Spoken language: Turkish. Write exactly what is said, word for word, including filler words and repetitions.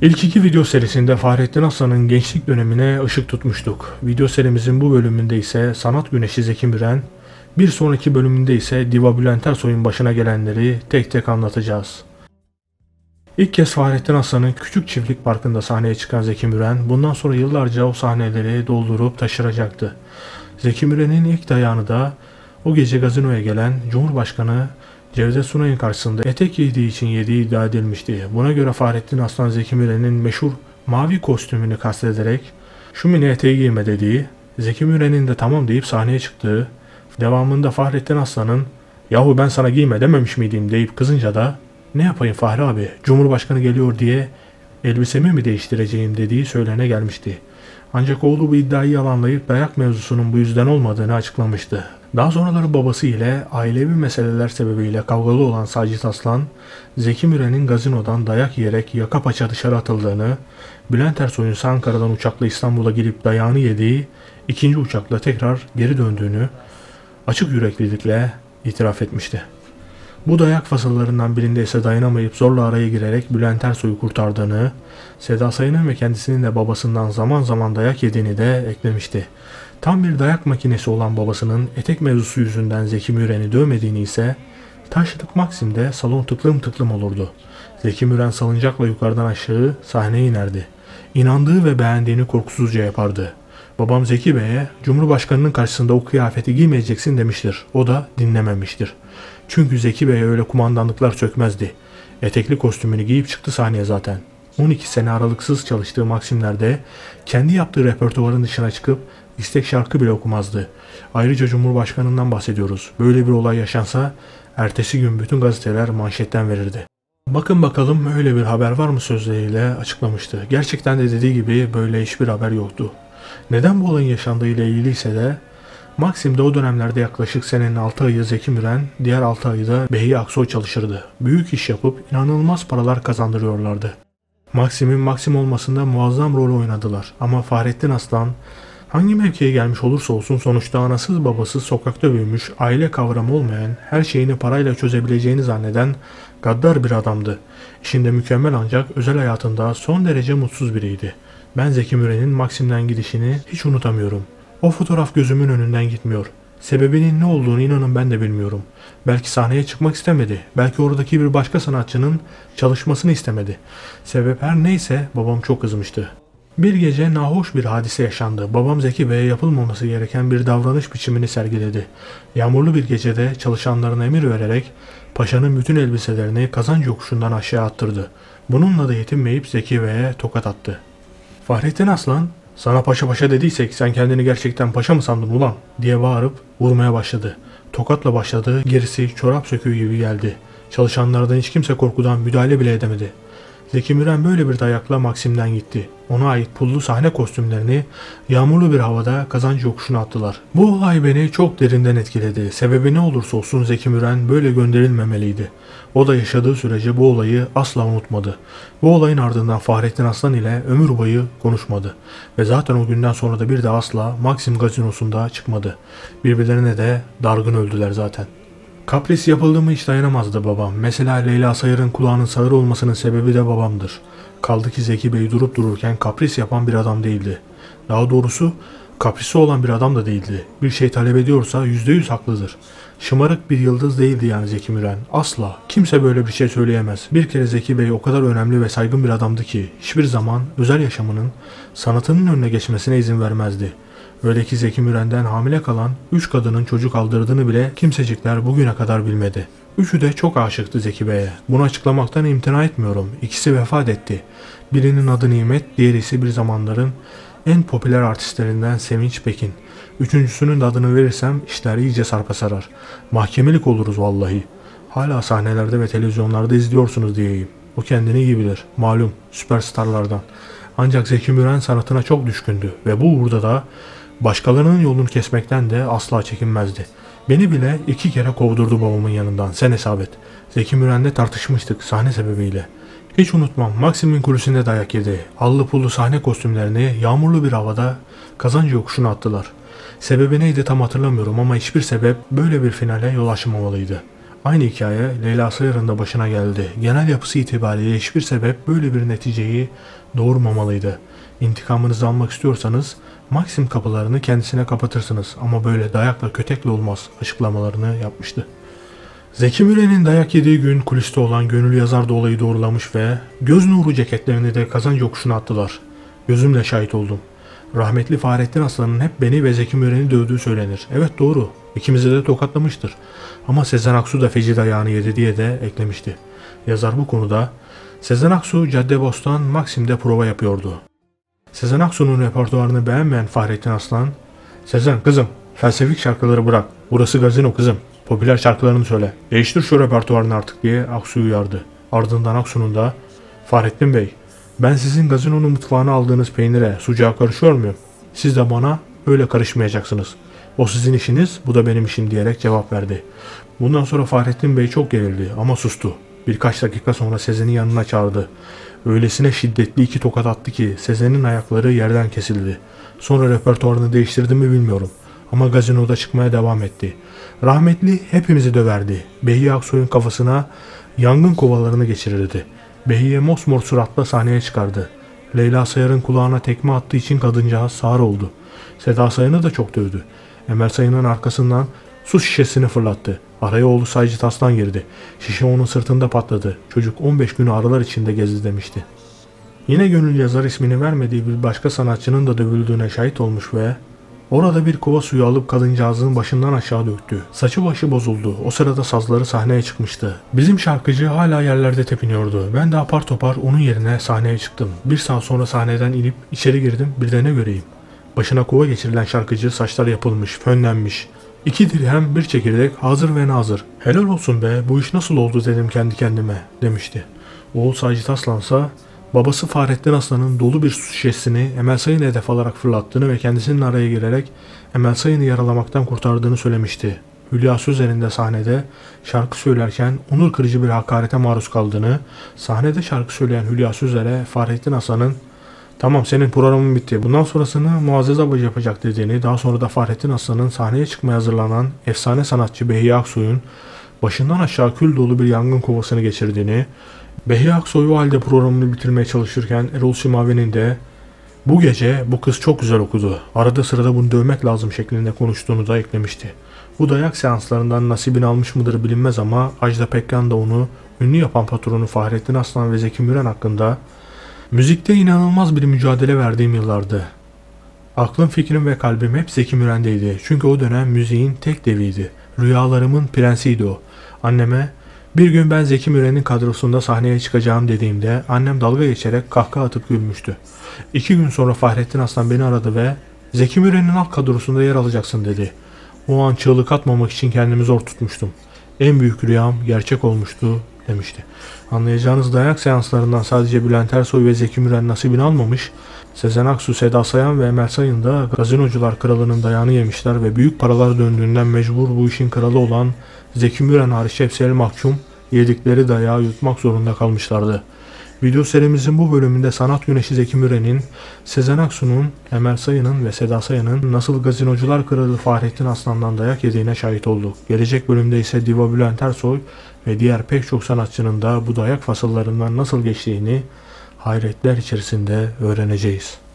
İlk iki video serisinde Fahrettin Aslan'ın gençlik dönemine ışık tutmuştuk. Video serimizin bu bölümünde ise sanat güneşi Zeki Müren, bir sonraki bölümünde ise Diva Bülent Ersoy'un başına gelenleri tek tek anlatacağız. İlk kez Fahrettin Aslan'ın Küçük Çiftlik Parkı'nda sahneye çıkan Zeki Müren, bundan sonra yıllarca o sahneleri doldurup taşıracaktı. Zeki Müren'in ilk dayağını da o gece gazinoya gelen Cumhurbaşkanı Cevdet Sunay'ın karşısında etek giydiği için yediği iddia edilmişti. Buna göre Fahrettin Aslan Zeki Müren'in meşhur mavi kostümünü kastederek "şu mini eteği giyme" dediği, Zeki Müren'in de tamam deyip sahneye çıktığı, devamında Fahrettin Aslan'ın "yahu ben sana giyme dememiş miydim" deyip kızınca da "ne yapayım Fahri abi, Cumhurbaşkanı geliyor diye elbisemi mi değiştireceğim" dediği söylene gelmişti. Ancak oğlu bu iddiayı yalanlayıp dayak mevzusunun bu yüzden olmadığını açıklamıştı. Daha sonraları babası ile ailevi meseleler sebebiyle kavgalı olan Sacit Aslan, Zeki Müren'in gazinodan dayak yiyerek yaka paça dışarı atıldığını, Bülent Ersoy'un Ankara'dan uçakla İstanbul'a gelip dayağını yediği, ikinci uçakla tekrar geri döndüğünü açık yüreklilikle itiraf etmişti. Bu dayak fasıllarından birinde ise dayanamayıp zorla araya girerek Bülent Ersoy'u kurtardığını, Seda Sayan'ın ve kendisinin de babasından zaman zaman dayak yediğini de eklemişti. Tam bir dayak makinesi olan babasının etek mevzusu yüzünden Zeki Müren'i dövmediğini ise Taşlık Maksim'de salon tıklım tıklım olurdu. Zeki Müren salıncakla yukarıdan aşağı sahneye inerdi. İnandığı ve beğendiğini korkusuzca yapardı. Babam Zeki Bey'e Cumhurbaşkanının karşısında o kıyafeti giymeyeceksin demiştir. O da dinlememiştir. Çünkü Zeki Bey'e öyle kumandanlıklar sökmezdi. Etekli kostümünü giyip çıktı sahneye zaten. on iki sene aralıksız çalıştığı Maksimler'de kendi yaptığı repertuarın dışına çıkıp istek şarkı bile okumazdı. Ayrıca Cumhurbaşkanından bahsediyoruz. Böyle bir olay yaşansa ertesi gün bütün gazeteler manşetten verirdi. "Bakın bakalım öyle bir haber var mı?" sözleriyle açıklamıştı. Gerçekten de dediği gibi böyle hiçbir haber yoktu. Neden bu olayın yaşandığıyla ilgiliyse de Maksim'de o dönemlerde yaklaşık senenin altı ayı Zeki Müren, diğer altı ayı da Behi Aksoy çalışırdı. Büyük iş yapıp inanılmaz paralar kazandırıyorlardı. Maksim'in Maksim olmasında muazzam rol oynadılar ama Fahrettin Aslan hangi mevkiye gelmiş olursa olsun sonuçta anasız babasız sokakta büyümüş, aile kavramı olmayan, her şeyini parayla çözebileceğini zanneden gaddar bir adamdı. İşinde mükemmel ancak özel hayatında son derece mutsuz biriydi. Ben Zeki Müren'in Maksim'den gidişini hiç unutamıyorum. O fotoğraf gözümün önünden gitmiyor. Sebebinin ne olduğunu inanın ben de bilmiyorum. Belki sahneye çıkmak istemedi. Belki oradaki bir başka sanatçının çalışmasını istemedi. Sebep her neyse babam çok kızmıştı. Bir gece nahoş bir hadise yaşandı. Babam Zeki Bey'e yapılmaması gereken bir davranış biçimini sergiledi. Yağmurlu bir gecede çalışanlarına emir vererek paşanın bütün elbiselerini kazanç yokuşundan aşağı attırdı. Bununla da yetinmeyip Zeki Bey'e tokat attı. Fahrettin Aslan, "sana paşa paşa dediysek sen kendini gerçekten paşa mı sandın ulan?" diye bağırıp vurmaya başladı. Tokatla başladı, gerisi çorap söküğü gibi geldi. Çalışanlardan hiç kimse korkudan müdahale bile edemedi. Zeki Müren böyle bir dayakla Maksim'den gitti. Ona ait pullu sahne kostümlerini yağmurlu bir havada kazanç yokuşuna attılar. Bu olay beni çok derinden etkiledi. Sebebi ne olursa olsun Zeki Müren böyle gönderilmemeliydi. O da yaşadığı sürece bu olayı asla unutmadı. Bu olayın ardından Fahrettin Aslan ile ömür boyu konuşmadı. Ve zaten o günden sonra da bir de asla Maksim gazinosunda çıkmadı. Birbirlerine de dargın öldüler zaten. Kapris yapıldı mı hiç dayanamazdı babam. Mesela Leyla Sayar'ın kulağının sağır olmasının sebebi de babamdır. Kaldı ki Zeki Bey durup dururken kapris yapan bir adam değildi. Daha doğrusu kaprisi olan bir adam da değildi. Bir şey talep ediyorsa yüzde yüz haklıdır. Şımarık bir yıldız değildi yani Zeki Müren. Asla. Kimse böyle bir şey söyleyemez. Bir kere Zeki Bey o kadar önemli ve saygın bir adamdı ki hiçbir zaman özel yaşamının sanatının önüne geçmesine izin vermezdi. Öyle ki Zeki Müren'den hamile kalan üç kadının çocuk aldırdığını bile kimsecikler bugüne kadar bilmedi. Üçü de çok aşıktı Zeki Bey'e. Bunu açıklamaktan imtina etmiyorum. İkisi vefat etti. Birinin adı Nimet, diğeri ise bir zamanların en popüler artistlerinden Sevinç Pekin. Üçüncüsünün de adını verirsem işler iyice sarpa sarar. Mahkemelik oluruz vallahi. Hala sahnelerde ve televizyonlarda izliyorsunuz diyeyim. O kendini iyi bilir. Malum süperstarlardan. Ancak Zeki Müren sanatına çok düşkündü ve bu uğurda da başkalarının yolunu kesmekten de asla çekinmezdi. Beni bile iki kere kovdurdu babamın yanından, sen hesap et. Zeki Müren'le tartışmıştık sahne sebebiyle. Hiç unutmam, Maksim'in kulisinde dayak yedi. Allı pullu sahne kostümlerini yağmurlu bir havada kazanç yokuşuna attılar. Sebebi neydi tam hatırlamıyorum ama hiçbir sebep böyle bir finale yol açmamalıydı. Aynı hikaye Leyla Sayar'ın da başına geldi. Genel yapısı itibariyle hiçbir sebep böyle bir neticeyi doğurmamalıydı. İntikamınızı almak istiyorsanız Maxim kapılarını kendisine kapatırsınız ama böyle dayakla kötekle olmaz açıklamalarını yapmıştı. Zeki Müren'in dayak yediği gün kuliste olan Gönül Yazar da olayı doğrulamış ve göz nuru ceketlerini de kazanç yokuşuna attılar. Gözümle şahit oldum. Rahmetli Fahrettin Aslan'ın hep beni ve Zeki Müren'i dövdüğü söylenir. Evet doğru. İkimizi de tokatlamıştır. Ama Sezen Aksu da feci dayağını yedi diye de eklemişti. Yazar bu konuda Sezen Aksu Caddebostan Maxim'de prova yapıyordu. Sezen Aksu'nun repertuarını beğenmeyen Fahrettin Aslan, "Sezen kızım, felsefik şarkıları bırak. Burası gazino kızım. Popüler şarkılarını söyle. Değiştir şu repertuarını artık" diye Aksu'yu uyardı. Ardından Aksu'nun da "Fahrettin Bey, ben sizin gazinonun mutfağına aldığınız peynire, sucuğa karışıyor muyum? Siz de bana öyle karışmayacaksınız. O sizin işiniz, bu da benim işim" diyerek cevap verdi. Bundan sonra Fahrettin Bey çok gerildi ama sustu. Birkaç dakika sonra Sezen'i yanına çağırdı. Öylesine şiddetli iki tokat attı ki Sezen'in ayakları yerden kesildi. Sonra repertuarını değiştirdi mi bilmiyorum. Ama gazinoda çıkmaya devam etti. Rahmetli hepimizi döverdi. Behiye Aksoy'un kafasına yangın kovalarını geçirirdi. Behiye mosmor suratla sahneye çıkardı. Leyla Sayar'ın kulağına tekme attığı için kadıncağız sağır oldu. Seda Sayan'ı da çok dövdü. Emel Sayın'ın arkasından su şişesini fırlattı. Araya oğlu Sacit Aslan girdi. Şişe onun sırtında patladı. Çocuk on beş gün ağrılar içinde gezdi demişti. Yine Gönül Yazar ismini vermediği bir başka sanatçının da dövüldüğüne şahit olmuş ve orada bir kova suyu alıp kadıncağızın başından aşağı döktü. Saçı başı bozuldu. O sırada sazları sahneye çıkmıştı. Bizim şarkıcı hala yerlerde tepiniyordu. Ben de apar topar onun yerine sahneye çıktım. Bir saat sonra sahneden inip içeri girdim. Bir de ne göreyim. Başına kova geçirilen şarkıcı saçlar yapılmış, fönlenmiş. İki dirhem bir çekirdek hazır ve nazır. "Helal olsun be, bu iş nasıl oldu dedim kendi kendime" demişti. Oğul Sacit Aslansa babası Fahrettin Aslan'ın dolu bir su şişesini Emel Sayın'ı hedef alarak fırlattığını ve kendisinin araya girerek Emel Sayın'ı yaralamaktan kurtardığını söylemişti. Hülya Sözer'in de sahnede şarkı söylerken onur kırıcı bir hakarete maruz kaldığını, sahnede şarkı söyleyen Hülya Sözer'e Fahrettin Aslan'ın "Tamam, senin programın bitti. Bundan sonrasını Muazzez Abacı yapacak" dediğini, daha sonra da Fahrettin Aslan'ın sahneye çıkmaya hazırlanan efsane sanatçı Behiye Aksoy'un başından aşağı kül dolu bir yangın kovasını geçirdiğini, Behiye Aksoy o halde programını bitirmeye çalışırken Erol Simavi'nin de "Bu gece bu kız çok güzel okudu. Arada sırada bunu dövmek lazım" şeklinde konuştuğunu da eklemişti. Bu dayak seanslarından nasibini almış mıdır bilinmez ama Ajda Pekkan da onu ünlü yapan patronu Fahrettin Aslan ve Zeki Müren hakkında "Müzikte inanılmaz bir mücadele verdiğim yıllardı. Aklım, fikrim ve kalbim hep Zeki Müren'deydi. Çünkü o dönem müziğin tek deviydi. Rüyalarımın prensiydi o. Anneme bir gün ben Zeki Müren'in kadrosunda sahneye çıkacağım dediğimde annem dalga geçerek kahkaha atıp gülmüştü. İki gün sonra Fahrettin Aslan beni aradı ve Zeki Müren'in alt kadrosunda yer alacaksın dedi. O an çığlık atmamak için kendimi zor tutmuştum. En büyük rüyam gerçek olmuştu demişti. Anlayacağınız dayak seanslarından sadece Bülent Ersoy ve Zeki Müren nasibini almamış, Sezen Aksu, Seda Sayan ve Emel Sayın da gazinocular kralının dayağını yemişler ve büyük paralar döndüğünden mecbur bu işin kralı olan Zeki Müren hariç hepsi el mahkum, yedikleri dayağı yutmak zorunda kalmışlardı. Video serimizin bu bölümünde sanat güneşi Zeki Müren'in, Sezen Aksu'nun, Emel Sayın'ın ve Seda Sayan'ın nasıl gazinocular kralı Fahrettin Aslan'dan dayak yediğine şahit olduk. Gelecek bölümde ise Diva Bülent Ersoy ve diğer pek çok sanatçının da bu dayak fasıllarından nasıl geçtiğini hayretler içerisinde öğreneceğiz.